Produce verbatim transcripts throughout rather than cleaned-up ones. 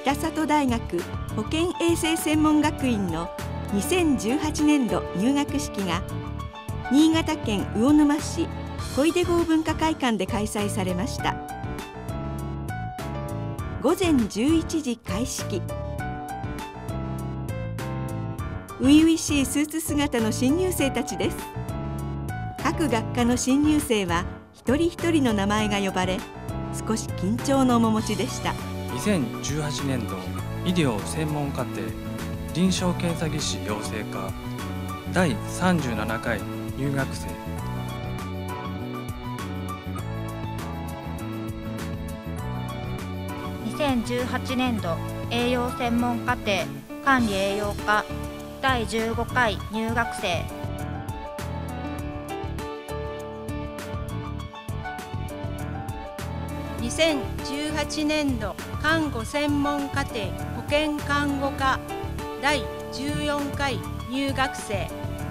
北里大学保健衛生専門学院のにせんじゅうはちねんど入学式が新潟県魚沼市小出郷文化会館で開催されました。ごぜんじゅういちじ開式。初々しいスーツ姿の新入生たちです。各学科の新入生は一人一人の名前が呼ばれ、少し緊張の面持ちでした。 にせんじゅうはちねんど医療専門課程臨床検査技師養成科だいさんじゅうななかい入学生。 にせんじゅうはちねんど栄養専門課程管理栄養科だいじゅうごかい入学生。 にせんじゅうはちねんど看護専門課程保健看護科だいじゅうよんかい入学生。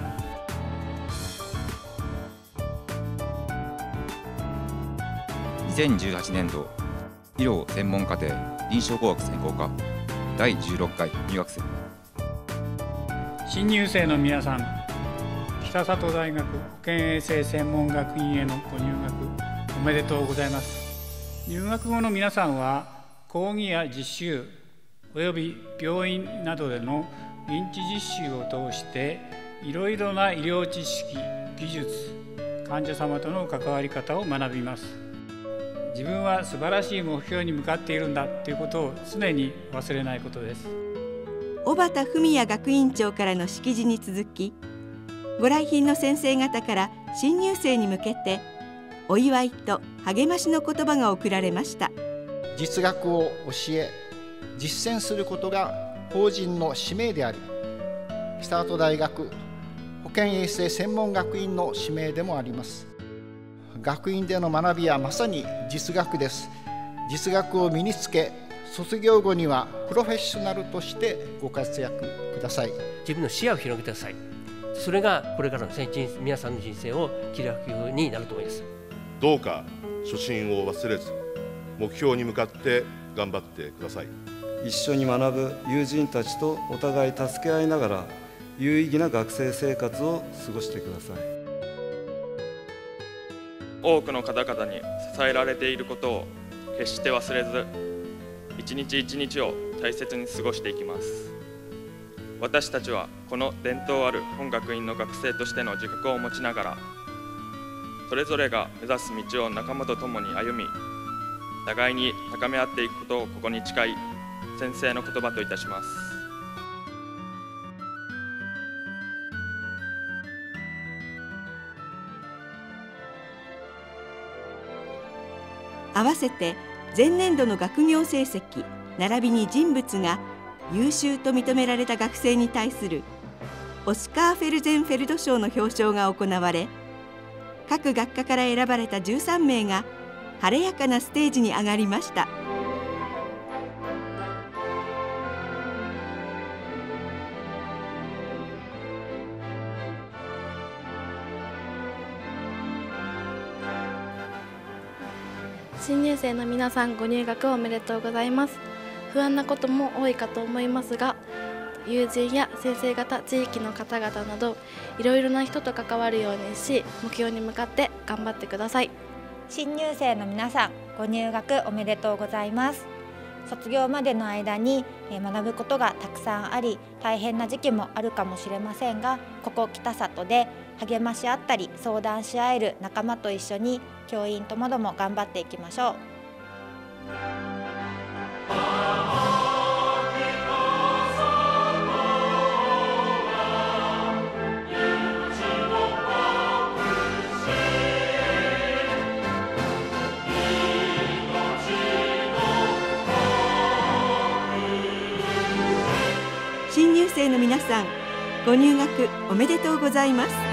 にせんじゅうはちねんど医療専門課程臨床工学専攻科だいじゅうろっかい入学生。 新入生の皆さん、北里大学保健衛生専門学院へのご入学おめでとうございます。入学後の皆さんは講義や実習および病院などでの臨地実習を通していろいろな医療知識、技術、患者様との関わり方を学びます。自分は素晴らしい目標に向かっているんだということを常に忘れないことです。 小畑文也学院長からの式辞に続き、ご来賓の先生方から新入生に向けてお祝いと励ましの言葉が贈られました。 実学を教え実践することが法人の使命であり、北里大学保健衛生専門学院の使命でもあります。学院での学びはまさに実学です。実学を身につけ、卒業後にはプロフェッショナルとしてご活躍ください。 自分の視野を広げてください。それがこれからの皆さんの人生を切り開くようになると思います。 どうか初心を忘れず、目標に向かって頑張ってください。 一緒に学ぶ友人たちとお互い助け合いながら有意義な学生生活を過ごしてください。 多くの方々に支えられていることを決して忘れず、一日一日を大切に過ごしていきます。私たちはこの伝統ある本学院の学生としての自覚を持ちながら、それぞれが目指す道を仲間と共に歩み、互いに高め合っていくことをここに誓い、先生の言葉といたします。 合わせて前年度の学業成績並びに人物が優秀と認められた学生に対するオスカー・フェルゼンフェルド賞の表彰が行われ、各学科から選ばれたじゅうさんめいが晴れやかなステージに上がりました。 新入生の皆さん、ご入学おめでとうございます。不安なことも多いかと思いますが、友人や先生方、地域の方々などいろいろな人と関わるようにし、目標に向かって頑張ってください。 新入生の皆さん、ご入学おめでとうございます。卒業までの間に学ぶことがたくさんあり、大変な時期もあるかもしれませんが、ここ北里で励まし合ったり相談し合える仲間と一緒に教員ともども頑張っていきましょう。 新入生の皆さん、ご入学おめでとうございます。